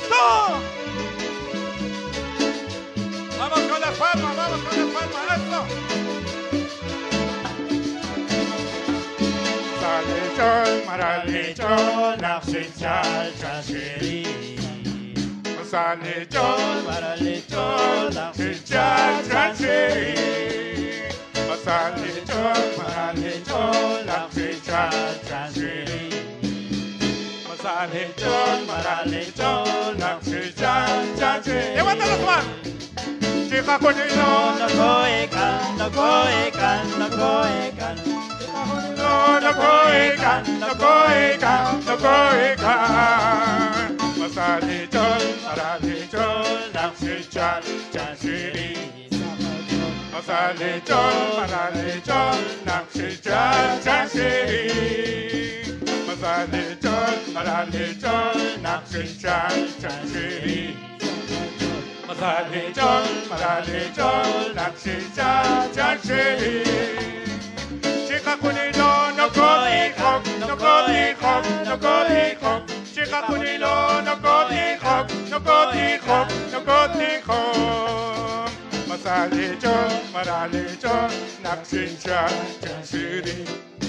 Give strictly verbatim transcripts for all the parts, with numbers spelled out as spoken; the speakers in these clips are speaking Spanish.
¡Eso! Vamos con las palmas, vamos con las palmas, eso. 살레전 말할레전 낚시잘 자세리 살레전 말할레전 낚시잘 자세리 살레전 말할레전 낚시잘 자세리 살레전 말할레전 낚시잘 자세리 Levanta las manos. Chica conino no coecan, no coecan, no coecan. No, no coecan, no coecan, no coecan. Masalichol, maralichol, 낚시잘 자세리. Masalichol, maralichol, 낚시잘 자세리. Masalichol, maralichol, 낚시잘 자세리. Masalichol, maralichol, 낚시잘 자세리. Chica Kunilo, no cotijo, no cotijo, no cotijo. Chica Kunilo, no cotijo, no cotijo, no cotijo. Masalicho, maralicho, 낚시잘 자세리.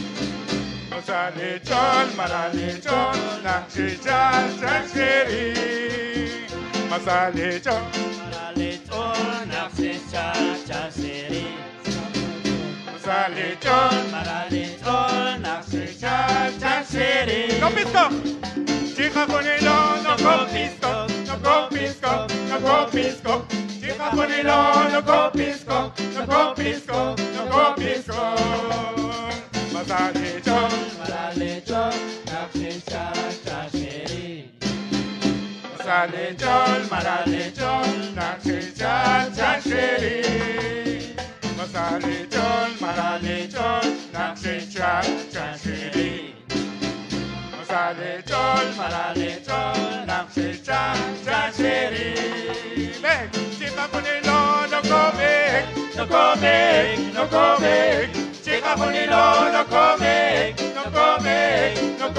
Masalicho, maralicho, 낚시잘 자세리. Masalicho, 말할레전 낚시잘 자세리. Masalicho, 말할레전 낚시잘 자세리. no pisco. Chica Kunilo, no copisco, no copisco, no copisco. Chica Kunilo, no copisco, no copisco, no copisco. Masalicho, 말할레전 낚시잘 자세리. Masalicho, maralicho, 낚시잘 자세리. Masalicho, maralicho, 낚시잘 자세리. Masalicho, maralicho, 낚시잘 자세리. Ven, Chica Kunilo, no come, no come, no come. Chica Kunilo, no come, no come, no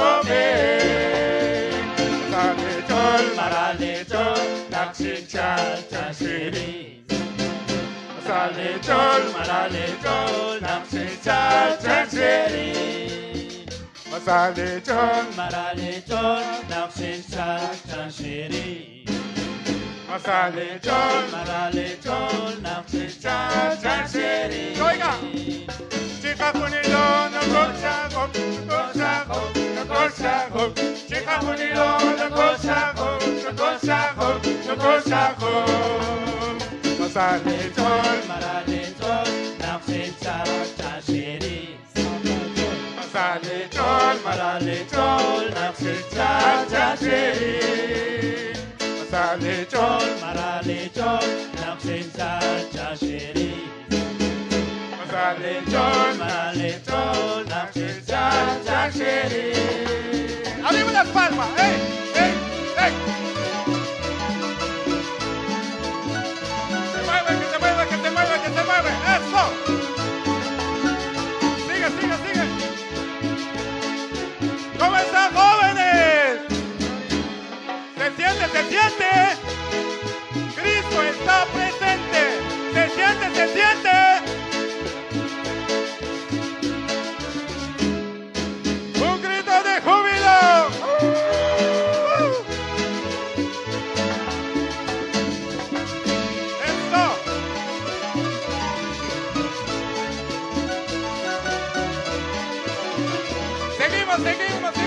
come. Masalicho, maralicho, 낚시잘 자세리. Masalicho, maralicho, 낚시잘 자세리. Masalicho, 말할레전 낚시잘 자세리. Masalicho, 말할레전 낚시잘 자세리. Oiga. Chica Kunilo, no cochago, no cochago, no cochago. Chica Kunilo, no cochago, no cochago, no cochago. Masalicho, 말할레전 낚시잘 자세리. Masalicho, maralicho, 낚시잘 자세리. Masalicho, 말할레전 낚시잘 자세리. Masalicho, maralicho, 낚시잘 자세리. Arriba las palmas. ¡Ey! ¡Ey! ¡Ey! Se mueve, que se mueve, que se mueve, que se mueve. ¡Eso! Sigue, sigue, sigue. ¿Cómo están, jóvenes? ¿Se siente, se siente? Cristo está presente. ¿Se siente, se siente? Un grito de júbilo. Eso. Seguimos, seguimos,